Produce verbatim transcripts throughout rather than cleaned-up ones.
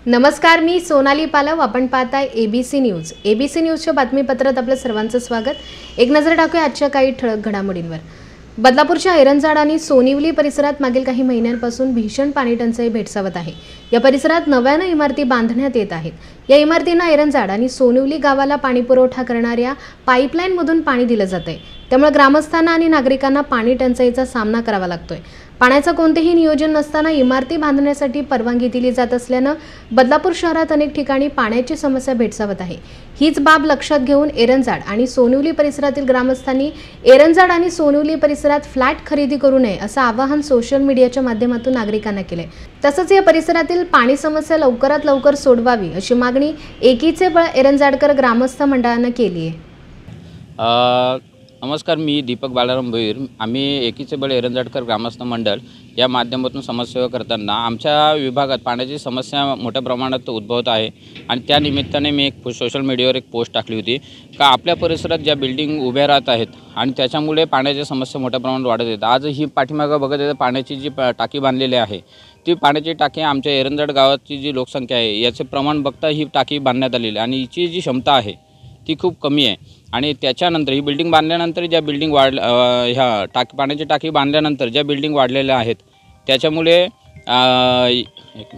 नमस्कार, मी सोनाली पालव. आपण पाहताय एबीसी न्यूज. एबीसी न्यूजच्या बातमीपत्रात आपलं सर्वांचं स्वागत. एक नजर टाकूया आजच्या काही ठळक घडामोडींवर. बदलापूरच्या ऐरंजाड आणि सोनिवली परिसरात मागील काही महिन्यांपासून भीषण पाणी टंचाई भेडसावत आहे. या परिसरात नव्यानं इमारती बांधण्यात येत आहेत. या इमारतींना ऐरंजाड आणि सोनिवली गावाला पाणी पुरवठा करणाऱ्या पाईपलाईनमधून पाणी दिलं जातंय. त्यामुळे ग्रामस्थांना आणि नागरिकांना पाणी टंचाईचा सामना करावा लागतोय. पाण्याचं कोणतेही नियोजन नसताना इमारती बांधण्यासाठी परवानगी दिली जात असल्यानं बदलापूर शहरात अनेक ठिकाणी पाण्याची समस्या भेडसावत आहे. हीच बाब लक्षात घेऊन ऐरंजाड आणि सोनिवली परिसरातील ग्रामस्थांनी ऐरंजाड आणि सोनिवली परिसरात फ्लॅट खरेदी करू नये असं आवाहन सोशल मीडियाच्या माध्यमातून नागरिकांना केलंय. तसंच या परिसरातील पाणी समस्या लवकरात लवकर सोडवावी अशी मागणी एकीचे बळ ऐरंजाडकर ग्रामस्थ मंडळानं केली आहे. नमस्कार, मी दीपक बालाराम भोईर. आम्ही एकीचे बळ ऐरंजाडकर ग्रामस्थ मंडळ या माध्यमातून समाजसेवा करताना आमच्या विभागात पाण्याची समस्या मोठ्या प्रमाणात उद्भवत आहे आणि त्या निमित्ताने मी एक सोशल मीडियावर एक पोस्ट टाकली होती का आपल्या परिसरात ज्या बिल्डिंग उभ्या राहत आहेत आणि त्याच्यामुळे पाण्याची समस्या मोठ्या प्रमाणात वाढत आहेत. आज ही पाठीमागं बघत आहे पाण्याची जी टाकी बांधलेली आहे ती पाण्याची टाकी आमच्या ऐरंजाड गावाची जी लोकसंख्या आहे याचे प्रमाण बघता ही टाकी बांधण्यात आलेली आहे आणि हिची जी क्षमता आहे ती खूप कमी आहे. आणि त्याच्यानंतर ही बिल्डिंग बांधल्यानंतर ज्या बिल्डिंग वाढ ह्या टाकी पाण्याची टाकी बांधल्यानंतर ज्या बिल्डिंग वाढलेल्या आहेत त्याच्यामुळे एक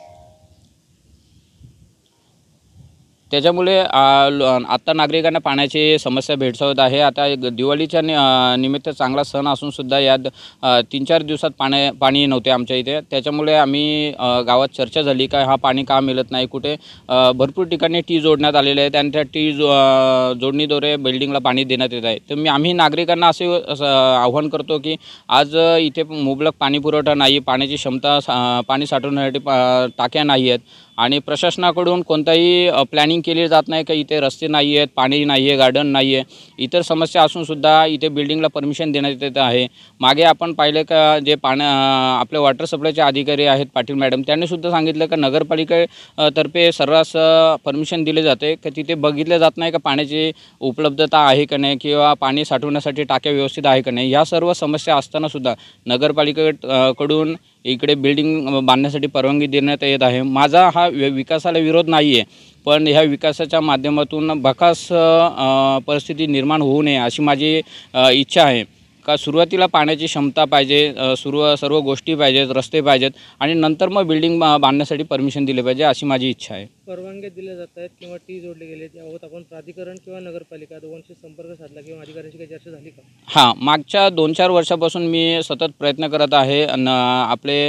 त्याच्यामुळे आत्ता नागरिकांना पाण्याची समस्या भेडसावत आहे. आता दिवाळीच्या निमित्त चांगला सण असूनसुद्धा यात तीन चार दिवसात पाणी पाणी नव्हते आमच्या इथे. त्याच्यामुळे आम्ही गावात चर्चा झाली का हा पाणी का मिळत नाही. कुठे भरपूर ठिकाणी टी जोडण्यात आलेले आहेत आणि त्या टी जो जोडणीद्वारे बिल्डिंगला पाणी देण्यात येत आहे. तर मी आम्ही नागरिकांना असे आव्हान करतो की आज इथे मुबलक पाणी पुरवठा नाही, पाण्याची क्षमता पाणी साठवण्यासाठी टाक्या नाही आहेत आणि प्रशासनाकडून कोणताही प्लॅनिंग केली जात नाही का इथे रस्ते नाही आहेत, पाणी नाही आहे, गार्डन नाही आहे, इतर समस्या असूनसुद्धा इथे बिल्डिंगला परमिशन देण्यात येत आहे. मागे आपण पाहिले का जे पाण्या आपले वॉटर सप्लायचे अधिकारी आहेत पाटील मॅडम त्यांनीसुद्धा सांगितलं का नगरपालिकेतर्फे सर्रास परमिशन दिले जाते का तिथे बघितलं जात नाही का पाण्याची उपलब्धता आहे का नाही किंवा पाणी साठवण्यासाठी टाक्या व्यवस्थित आहे का नाही. ह्या सर्व समस्या असतानासुद्धा नगरपालिकेकडून इकडे बिल्डिंग बांधण्यासाठी परवानगी देण्यात येत आहे. माझा हा विकासाला विरोध नाही आहे, पण ह्या विकासाच्या माध्यमातून भकास परिस्थिती निर्माण होऊ नये अशी माझी इच्छा आहे. का सुरुवातीला पाण्याची क्षमता पाहिजे, सुरू सर्व गोष्टी पाहिजेत, रस्ते पाहिजेत आणि नंतर मग बिल्डिंग बांधण्यासाठी परमिशन दिले पाहिजे अशी माझी इच्छा आहे. परवानग्या दिल्या जात आहेत किंवा टी जोडले गेले त्याबाबत आपण प्राधिकरण किंवा नगरपालिका दोघांशी संपर्क साधला किंवा अधिकाऱ्यांशी काही चर्चा झाली का? हां, मागच्या दोन चार वर्षापासून मी सतत प्रयत्न करत आहे. आणि आपले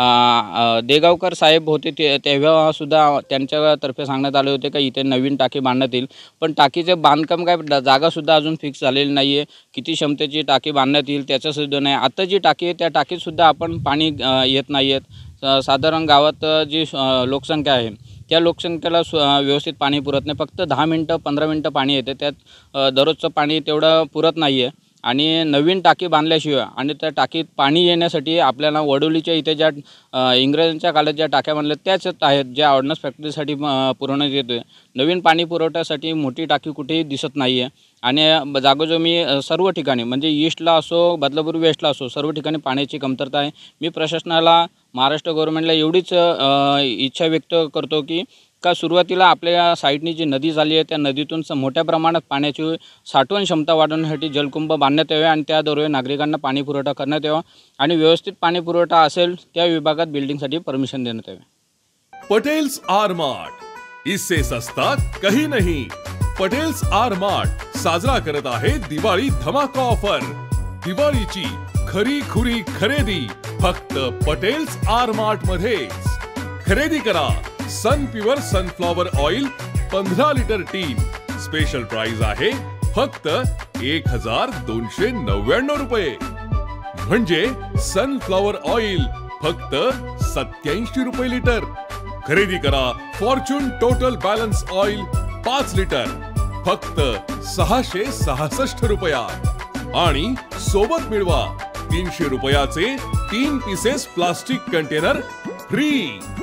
देगावकर साहेब होते ते तेव्हासुद्धा त्यांच्यातर्फे सांगण्यात आले होते का इथे नवीन टाकी बांधण्यात येईल, पण टाकीचे बांधकाम काय जागासुद्धा अजून फिक्स झालेली नाही आहे. किती क्षमतेची टाकी बांधण्यात येईल त्याचंसुद्धा नाही. आता जी टाकी आहे त्या टाकीतसुद्धा आपण पाणी येत नाही आहेत. साधारण गावात जी लोकसंख्या आहे त्या लोकसंख्येला व्यवस्थित पाणी पुरत नाही. फक्त दहा मिनटं पंधरा मिनटं पाणी येते, त्यात दररोजचं पाणी तेवढं पुरत नाही आहे. आणि नवीन टाकी बांधल्याशिवाय आणि त्या टाकीत पाणी येण्यासाठी आपल्याला वडोलीच्या इथे ज्या इंग्रजांच्या काळात ज्या टाक्या बांधल्या त्याच आहेत ज्या ऑर्डनन्स फॅक्टरीसाठी पुरवण्यात येतो आहे. नवीन पाणी पुरवठ्यासाठी मोठी टाकी कुठेही दिसत नाही आहे. आणि जागोजागी सर्व ठिकाणी म्हणजे ईस्टला असो बदलापूर वेस्टला असो सर्व ठिकाणी पाण्याची कमतरता आहे. मी प्रशासनाला महाराष्ट्र गव्हर्नमेंटला एवढीच इच्छा व्यक्त करतो की का सुरुवातीला आपल्या साईडनी जी नदी झाली आहे त्या नदीतून मोठ्या प्रमाणात पाण्याची साठवण क्षमता वाढवण्यासाठी जलकुंभ बांधण्यात यावे आणि त्याद्वारे नागरिकांना पाणी पुरवठा करण्यात यावा आणि व्यवस्थित पाणी पुरवठा असेल त्या विभागात बिल्डिंगसाठी परमिशन देण्यात यावे. पटेल्स आर मार्ट, इससे सस्ता कहीं नहीं. पटेल्स आर मार्ट साजरा करत आहे दिवाळी धमाका ऑफर. दिवाळीची खरी खुरी खरेदी फक्त पटेल्स आर मार्ट मध्येच. खरेदी करा सन प्युअर सनफ्लॉवर ऑइल पंधरा लिटर टीन. स्पेशल प्राइस आहे फक्त एक हजार दोनशे नव्याण्णव रुपये. म्हणजे सनफ्लॉवर ऑइल फक्त सत्याऐंशी रुपये लिटर. खरेदी करा फॉर्च्यून टोटल बॅलन्स ऑइल पाच लिटर फक्त सहाशे सहासष्ट रुपयात आणि सोबत मिळवा तीनशे रुपयाचे तीन पीसेस प्लास्टिक कंटेनर फ्री.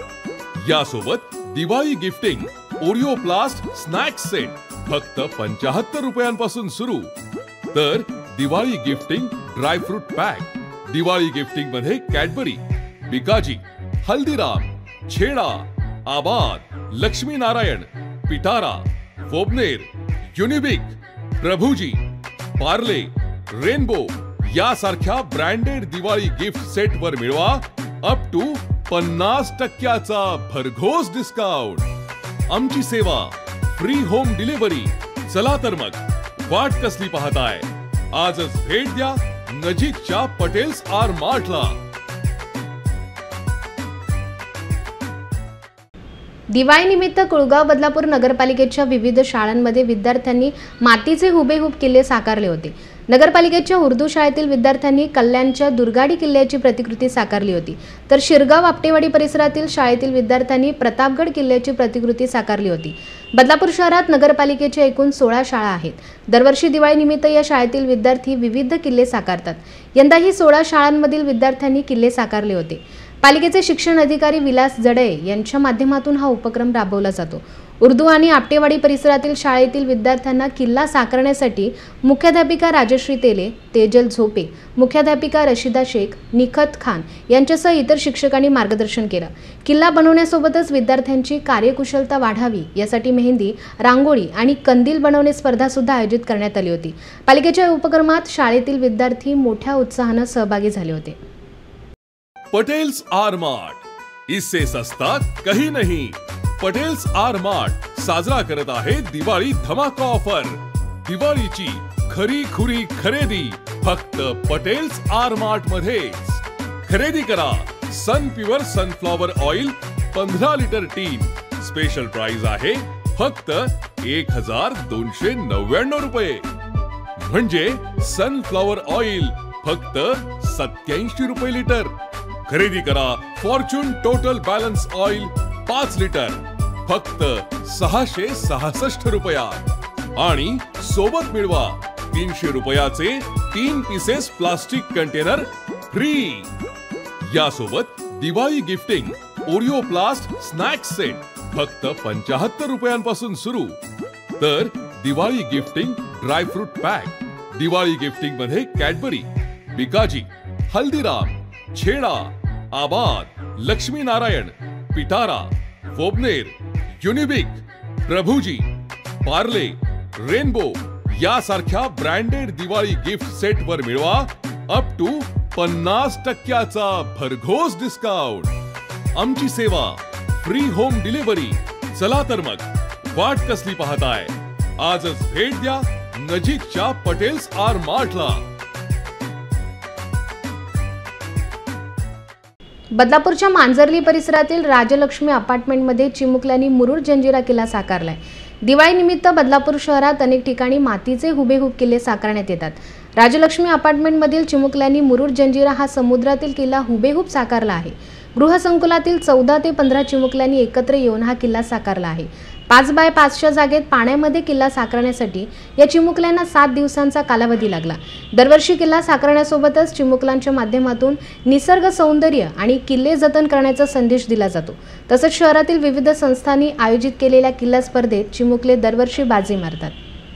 यासोबत Diwali gifting Oreo प्लास्ट snacks set फक्त पंचाहत्तर रुपयांपासून सुरू. तर Diwali gifting dry fruit pack, Diwali gifting मध्ये कॅडबरी, बिकाजी, हल्दीराम, छेडा आबाद, लक्ष्मीनारायण, पिटारा, वोबनेर, युनिबिक, प्रभुजी, पार्ले, रेनबो यासारख्या ब्रँडेड दिवाळी गिफ्ट सेट वर मिळवा अप टू पन्नास टक्क्याचा भरघोस डिस्काउंट। आमची सेवा फ्री होम डिलिव्हरी। चला तर मग वाट कसली पाहताय, आजच भेट द्या नजीकच्या पटेल्स आर मार्टला। दिवाळीनिमित्त कुळगाव बदलापूर नगरपालिकेच्या विविध शाळांमध्ये विद्यार्थ्यांनी मातीचे हुबेहूब किल्ले साकारले होते। नगरपालिकेच्या उर्दू शाळेतील विद्यार्थ्यांनी कल्याणच्या दुर्गाडी किल्ल्याची प्रतिकृती साकारली होती, तर शिरगाव आपटेवाडी परिसरातील शाळेतील विद्यार्थ्यांनी प्रतापगड किल्ल्याची प्रतिकृती साकारली होती। बदलापूर शहरात नगरपालिकेच्या एकूण सोळा शाळा आहेत। दरवर्षी दिवाळीनिमित्त या शाळेतील विद्यार्थी विविध किल्ले साकारतात। यंदाही सोळा शाळांमधील विद्यार्थ्यांनी किल्ले साकारले होते। पालिकेचे शिक्षण अधिकारी विलास जडे यांच्या माध्यमातून हा उपक्रम राबवला जातो। उर्दू आणि आपटेवाडी परिसरातील शाळेतील विद्यार्थ्यांना किल्ला साकारण्यासाठी मुख्याध्यापिका राजश्री तेले, तेजल झोपे, मुख्याध्यापिका रशिदा शेख, निखत खान यांच्यासह इतर शिक्षकांनी मार्गदर्शन केलं। किल्ला बनवण्यासोबतच विद्यार्थ्यांची कार्यकुशलता वाढावी यासाठी मेहंदी, रांगोळी आणि कंदील बनवणे स्पर्धा सुद्धा आयोजित करण्यात आली होती। पालिकेच्या उपक्रमात शाळेतील विद्यार्थी मोठ्या उत्साहाने सहभागी झाले होते। पटेल्स आर मार्ट, इससे सस्ता कहीं नहीं। पटेल्स आर मार्ट साजरा करत आहे दिवाळी धमाका ऑफर। दिवाळीची खरी खुरी खरेदी फक्त पटेल्स आर मार्ट मध्येच। खरेदी करा सन प्युअर सनफ्लॉवर ऑइल पंधरा लिटर टीन। स्पेशल प्राइस आहे फक्त एक हजार दोनशे नव्याण्णव रुपये, म्हणजे सनफ्लॉवर ऑइल फक्त सत्याऐंशी रुपये लिटर। खरेदी करा फॉर्च्यून टोटल बॅलन्स ऑइल पाच लिटर फक्त सहाशे सहासष्ट रुपयात आणि सोबत मिळवा तीनशे रुपयाचे तीन पीसेस प्लास्टिक कंटेनर फ्री। यासोबत Diwali gifting Oreo प्लास्ट snacks set फक्त पंचाहत्तर रुपयांपासून सुरू, तर Diwali gifting dry fruit pack, Diwali gifting मध्ये कॅडबरी, बिकाजी, हल्दीराम, छेडा, आबाद, लक्ष्मीनारायण, पिटारा, वोबनेर, युनिबिक, प्रभुजी, पार्ले, रेनबो यासारख्या ब्रँडेड दिवाळी गिफ्ट सेट वर मिळवा अप टू पन्नास टक्क्याचा भरघोस डिस्काउंट। आमची सेवा फ्री होम डिलिव्हरी। चला तर मग वाट कसली पाहताय, आजच भेट द्या नजीकच्या पटेल्स आर मार्टला। बदलापूरच्या मांजर्ली परिसरातील राजलक्ष्मी अपार्टमेंटमध्ये चिमुकल्यांनी मुरुड जंजिरा किल्ला साकारलाय। दिवाळीनिमित्त बदलापूर शहरात अनेक ठिकाणी मातीचे हुबेहूब किल्ले साकारण्यात येतात। राजलक्ष्मी अपार्टमेंटमधील चिमुकल्यांनी मुरुड जंजिरा हा समुद्रातील किल्ला हुबेहूब साकारला आहे। गृहसंकुलातील चौदा ते पंधरा चिमुकल्यांनी एकत्र येऊन हा किल्ला साकारला आहे। पाच बाय पाचच्या जागेत पाण्यामध्ये किल्ला साकारण्यासाठी या चिमुकल्यांना सात दिवसांचा कालावधी लागला। दरवर्षी किल्ला साकारण्यासोबतच चिमुकल्यांच्या माध्यमातून निसर्ग सौंदर्य आणि किल्ले जतन करण्याचा संदेश दिला जातो। तसंच शहरातील विविध संस्थांनी आयोजित केलेल्या किल्ला स्पर्धेत चिमुकले दरवर्षी बाजी मारतात।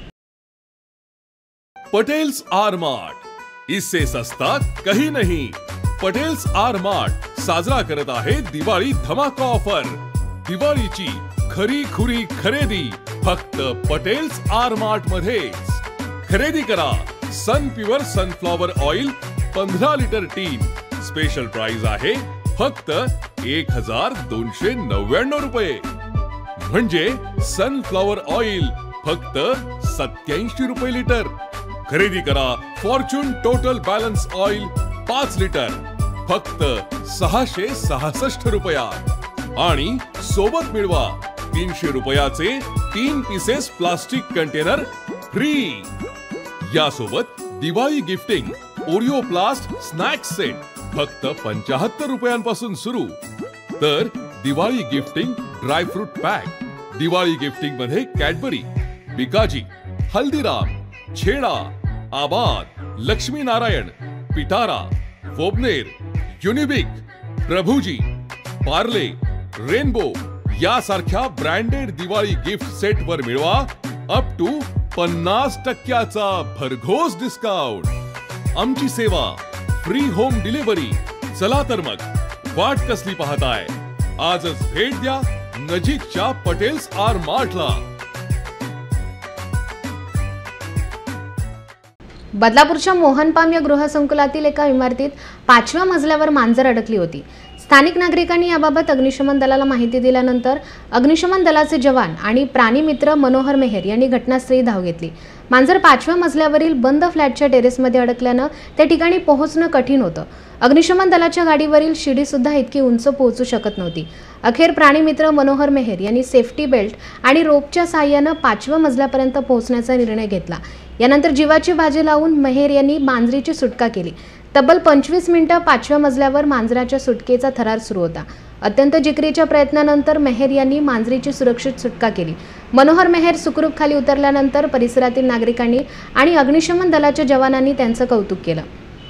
पटेल्स आर मार्ट, इससे सस्ता कहीं नहीं। पटेल्स आर मार्ट साजरा करत आहे दिवाळी धमाका ऑफर। दिवाळीची खरी खुरी खरेदी फक्त पटेल्स आर मार्ट मध्येच। खरेदी करा सन प्युअर सनफ्लॉवर ऑइल पंधरा लिटर टीन। स्पेशल प्राइस आहे फक्त एक हजार दोनशे नव्याण्णव रुपये, म्हणजे सनफ्लॉवर ऑइल फक्त सत्याऐंशी रुपये लिटर। खरेदी करा फॉर्च्यून टोटल बॅलन्स ऑइल पाच लिटर फक्त सहाशे सहासष्ट रुपयात आणि सोबत मिळवा तीनशे रुपयाचे तीन पीसेस प्लास्टिक कंटेनर फ्री। यासोबत Diwali gifting Oreo प्लास्ट snacks set फक्त पंचाहत्तर रुपयांपासून सुरू, तर Diwali gifting dry fruit pack, Diwali gifting मध्ये कॅडबरी, बिकाजी, हल्दीराम, छेडा, आबाद, लक्ष्मीनारायण, पिटारा, वोबनेर, युनिबिक, प्रभुजी, पार्ले, रेनबो यासारख्या ब्रँडेड दिवाळी गिफ्ट सेट वर मिळवा अप टू पन्नास टक्क्याचा भरघोस डिस्काउंट। आमची सेवा फ्री होम डिलिव्हरी। चला तर मग वाट कसली पाहताय, आजच भेट द्या नजीकच्या पटेल्स आर मार्टला. बदलापूरच्या मोहनपाम या गृहसंकुलातील एका इमारतीत पाचव्या मजल्यावर मांजर अडकली होती. स्थानिक नागरिकांनी याबाबत अग्निशमन दलाला माहिती दिल्यानंतर अग्निशमन दलाचे जवान आणि प्राणीमित्र मनोहर मेहर यांनी घटनास्थळी धाव घेतली. मांजर पाचव्या मजल्यावरील बंद फ्लॅटच्या टेरेसमध्ये अडकल्यानं त्या ठिकाणी पोहोचणं कठीण होतं. अग्निशमन दलाच्या गाडीवरील शिडी सुद्धा इतकी उंच पोहोचू शकत नव्हती. अखेर प्राणीमित्र मनोहर मेहर यांनी सेफ्टी बेल्ट आणि रोपच्या साहाय्यानं पाचव्या मजल्यापर्यंत पोहोचण्याचा निर्णय घेतला. यानंतर जीवाची बाजी लावून मेहर यांनी मांजरीची सुटका केली. तब्बल पंचवीस मिनिटं पाचव्या मजल्यावर मांजराच्या सुटकेचा थरार सुरू होता. अत्यंत जिकिरीच्या प्रयत्नानंतर मेहर यांनी मांजरीची सुरक्षित सुटका केली. मनोहर मेहर सुखरूप खाली उतरल्यानंतर परिसरातील नागरिकांनी आणि अग्निशमन दलाच्या जवानांनी त्यांचं कौतुक केलं.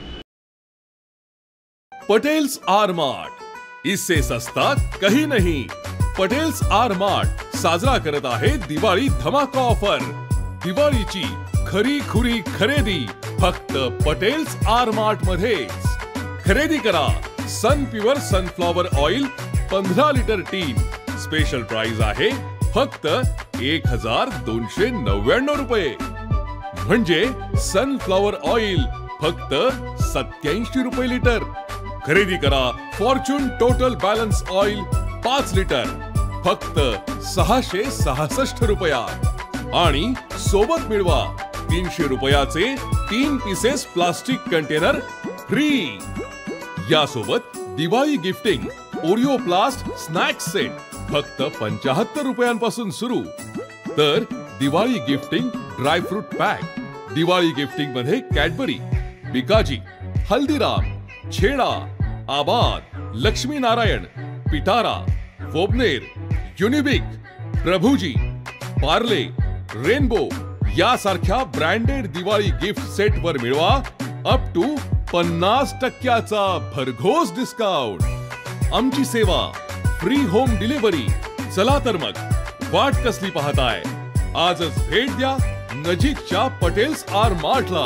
पटेल्स आर मार्ट, इससे सस्ता कहीं नहीं. पटेल्स आर मार्ट साजरा करत आहे दिवाळी धमाका ऑफर. दिवाळीची खरी खुरी खरेदी फक्त पटेल्स आर मार्ट मध्येच. खरेदी करा सन प्युअर सनफ्लॉवर ऑइल पंधरा लिटर टीन. स्पेशल प्राइस आहे फक्त एक हजार दोनशे नव्याण्णव रुपये. म्हणजे सनफ्लॉवर ऑइल फक्त सत्याऐंशी रुपये लिटर. खरेदी करा फॉर्च्यून टोटल बॅलन्स ऑइल पाच लिटर फक्त सहाशे सहासष्ट रुपयात. आणि सोबत मिळवा तीनशे रुपयाचे तीन पीसेस प्लास्टिक कंटेनर फ्री. यासोबत Diwali gifting Oreo प्लास्ट snacks set फक्त पंचाहत्तर रुपयांपासून सुरू. तर Diwali gifting dry fruit pack, Diwali gifting मध्ये कॅडबरी, बिकाजी, हल्दीराम, छेडा, आबाद, लक्ष्मी नारायण, पिटारा, वोबनेर, युनिबिक, प्रभुजी, पार्ले, रेनबो यासारख्या ब्रँडेड दिवाळी गिफ्ट सेट वर मिळवा अप टू पन्नास टक्क्याचा भरघोस डिस्काउंट. आमची सेवा फ्री होम डिलिव्हरी. चला तर मग वाट कसली पाहताय, आजच भेट द्या नजीकच्या पटेल्स आर मार्टला.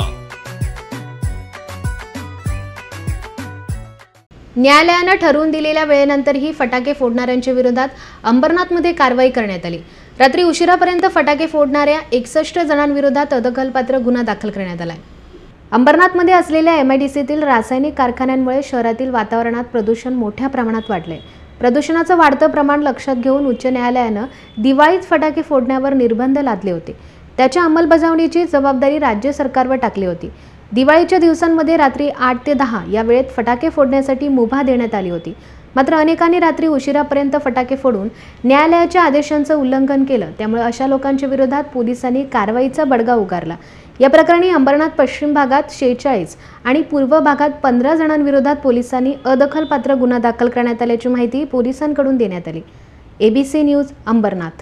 न्यायालयानं ठरवून दिलेल्या वेळेनंतरही फटाके फोडणाऱ्यांच्या विरोधात अंबरनाथमध्ये कारवाई करण्यात आली. रात्री उशिरापर्यंत फटाके फोडणाऱ्या एकसष्ट जणांविरोधात अदखलपात्र गुन्हा दाखल करण्यात आलाय. अंबरनाथमध्ये असलेल्या एमआयडीसीतील रासायनिक कारखान्यांमुळे शहरातील वातावरणात प्रदूषण मोठ्या प्रमाणात वाढले. प्रदूषणाचं वाढतं प्रमाण लक्षात घेऊन उच्च न्यायालयानं दिवाळीत फटाके फोडण्यावर निर्बंध लादले होते. त्याच्या अंमलबजावणीची जबाबदारी राज्य सरकारवर टाकली होती. दिवाळीच्या दिवसांमध्ये रात्री आठ ते दहा या वेळेत फटाके फोडण्यासाठी मुभा देण्यात आली होती. मात्र अनेकांनी रात्री उशिरापर्यंत फटाके फोडून न्यायालयाच्या आदेशांचं उल्लंघन केलं. त्यामुळे अशा लोकांच्या विरोधात पोलिसांनी कारवाईचा बडगा उगारला. या प्रकरणी अंबरनाथ पश्चिम भागात शेहेचाळीस आणि पूर्व भागात पंधरा जणांविरोधात पोलिसांनी अदखलपात्र गुन्हा दाखल करण्यात आल्याची माहिती पोलिसांकडून देण्यात आली. ABC news Ambernath.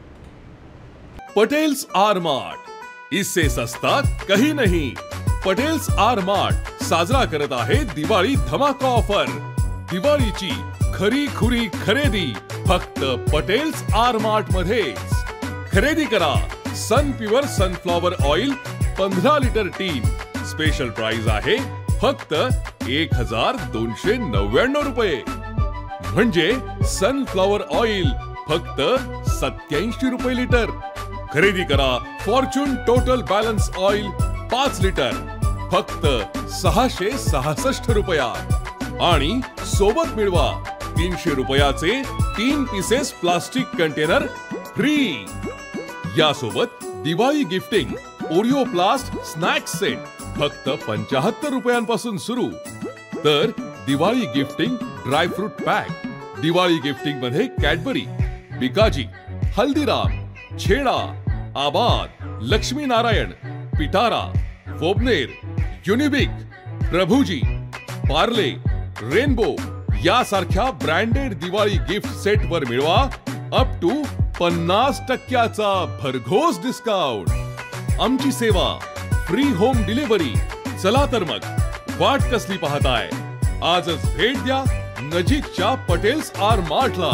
Patel's R mart, इससे सस्ता कहीं नहीं. पटेल्स आर मार्ट साजरा करत आहे दिवाळी धमाका ऑफर. दिवाळीची खरी खुरी खरेदी फक्त पटेल्स आर मार्ट मध्येच. खरेदी करा सन प्युअर सनफ्लॉवर ऑइल पंधरा लिटर टीन. स्पेशल प्राइस आहे फक्त एक हजार दोनशे नव्याण्णव रुपये. म्हणजे सनफ्लॉवर ऑइल फक्त सत्याऐंशी रुपये लिटर. खरेदी करा फॉर्च्यून टोटल बॅलन्स ऑइल पाच लिटर फक्त सहाशे सहासष्ट रुपयात. आणि सोबत मिळवा तीनशे रुपयाचे तीन पीसेस प्लास्टिक कंटेनर फ्री. यासोबत Diwali gifting Oreo प्लास्ट snacks set फक्त पंचाहत्तर रुपयांपासून सुरू. तर Diwali gifting dry fruit pack, Diwali gifting मध्ये कॅडबरी, बिकाजी, हल्दीराम, छेडा, आबाद, लक्ष्मी नारायण, पिटारा, वोबनेर, युनिबिक, प्रभुजी, पार्ले, रेनबो यासारख्या ब्रँडेड दिवाळी गिफ्ट सेट वर मिळवा अप टू पन्नास टक्क्याचा भरघोस डिस्काउंट. आमची सेवा फ्री होम डिलिव्हरी. चला तर मग वाट कसली पाहताय, आजच भेट द्या नजीकच्या पटेल्स आर मार्टला.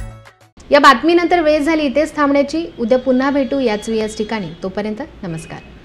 या बातमीनंतर वेळ झाली इथेच थांबण्याची. उद्या पुन्हा भेटू याच याच ठिकाणी. तोपर्यंत नमस्कार.